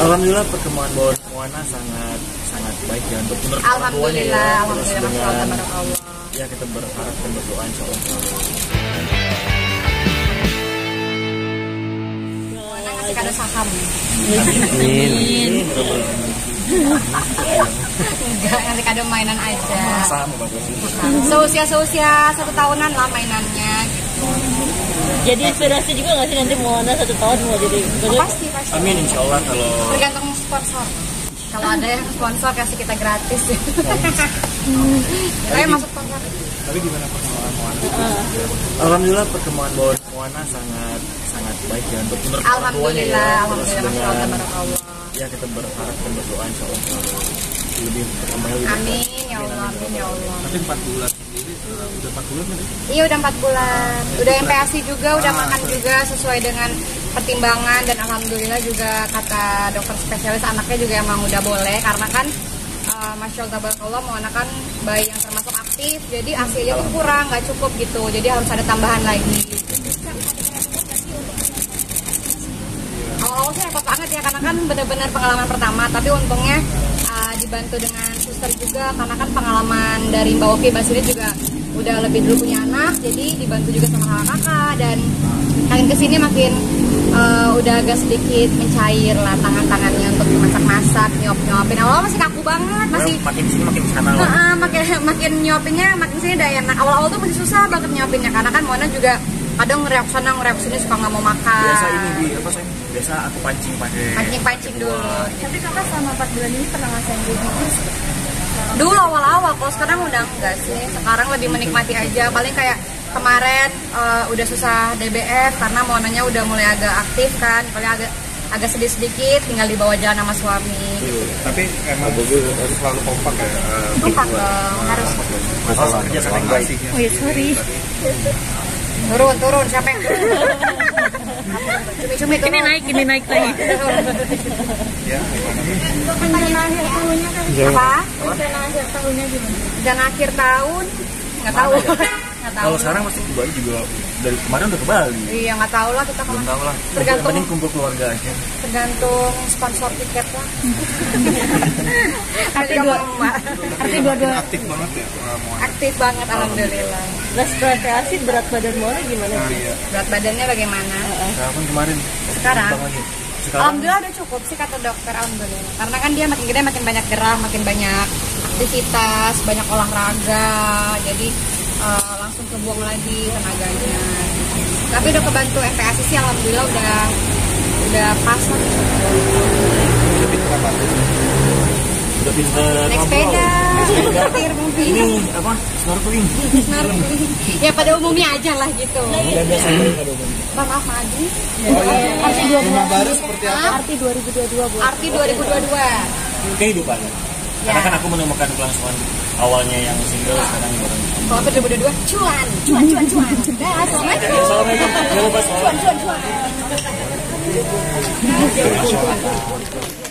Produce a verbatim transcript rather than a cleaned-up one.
Alhamdulillah perkembangan Bawan Moana sangat sangat baik ya untuk menurut orang tuanya ya. Alhamdulillah, Dengan, Allah. Ya kita berharap dan berdoa insya Allah. Moana ngasih kado saham. Amin. Enggak, ngasih kado mainan aja. Sama bagus. Seusia seusia satu tahunan lah mainannya. Gitu. Jadi inspirasi juga nggak sih nanti Moana satu tahun mau jadi? Oh, pasti pasti. Amin insya Allah kalau. Tergantung sponsor. Kalau ada yang sponsor kasih kita gratis. Kita masuk sponsor. Tapi gimana perkembangan Moana? Alhamdulillah perkembangan Bawan Moana sangat sangat baik ya untuk menurut orang tuanya ya. Alhamdulillah, Alhamdulillah, Allah. Ya kita berharap dan berdoa insya Allah lebih berkembang lebih baik. Amin ya Allah, amin ya Allah. Tapi empat bulan sendiri uh, udah empat bulan tadi? Iya udah empat bulan. Udah M P A S I juga, udah makan juga sesuai dengan pertimbangan dan alhamdulillah juga kata dokter spesialis anaknya juga emang udah boleh karena kan uh, Masya Allah tabarakallah Moana kan bayi yang termasuk aktif jadi A S I-nya tuh kurang, nggak cukup gitu. Jadi harus ada tambahan lagi. Awal-awal sih repot banget ya karena kan benar-benar pengalaman pertama tapi untungnya uh, dibantu dengan suster juga karena kan pengalaman dari Mbak Oki Basiri juga udah lebih dulu punya anak jadi dibantu juga sama kakak-kakak dan makin kesini makin uh, udah agak sedikit mencair lah tangan-tangannya untuk masak-masak, nyuap-nyuapin. Awal masih kaku banget, masih makin sini makin sana uh, uh, makin makin nyuapinnya makin sini udah enak. Awal-awal tuh masih susah banget nyuapinnya karena kan Moana juga kadang ngereak sana ngereak sini suka nggak mau makan. Biasa ini di apa sih? Biasa aku pancing pakai pancing-pancing dulu. Tapi kakak selama empat bulan ini pernah ngerasain baby? Dulu awal-awal, kalau sekarang udah enggak sih. Sekarang lebih menikmati aja. Paling kayak kemarin uh, udah susah D B F karena Moananya udah mulai agak aktif kan. Paling agak agak sedih-sedikit tinggal dibawa jalan sama suami. Gitu. Tapi emang harus selalu kompak ya. Kompak dong, harus. masalah kerja sama yang baik. Oh ya sorry. Turun, turun, siapa yang turun? Cumi-cumi turun. Ini naik, ini naik lagi. Ya, gimana? Untuk rencana akhir tahunnya kan? Apa? Rencana akhir tahunnya gimana? Dan akhir tahun nggak tahu. Nggak tahu. Kalau sekarang pasti ke Bali juga dari kemarin udah ke Bali. Iya nggak tahu lah kita Belum kemana. tahu lah. Tergantung. Mending kumpul keluarga aja. Tergantung sponsor tiket lah. Arti dua, arti dua-dua Aktif banget ya uh, Moana. Aktif banget alhamdulillah. Nah setelah kreasi berat badan Moana gimana Nah, sih? iya. Berat badannya bagaimana? Kapan kemarin? Sekarang? Bang lagi. Sekarang Alhamdulillah udah cukup sih kata dokter alhamdulillah. Karena kan dia makin gede makin banyak gerak, makin banyak aktivitas, banyak olahraga. Jadi uh, langsung kebuang lagi tenaganya. Tapi udah kebantu M P A S I sih alhamdulillah udah udah pas lah. udah pinter Naik ngobrol. sepeda, Sepeda. setir mobil. Ini apa? Snorkeling. Snorkeling. Ya pada umumnya aja lah gitu. Udah biasa ya pada umumnya. Bang maaf Madi. Arti dua Rumah baru seperti apa? Arti dua ribu dua puluh dua bu. Arti dua ribu dua puluh dua. Kehidupan. Karena kan aku menemukan kelangsungan awalnya yang single sekarang baru. Kalau dua ribu dua puluh dua cuan, cuan, cuan, cuan. Dah, assalamualaikum. Assalamualaikum. Jangan lupa Cuan, cuan, cuan.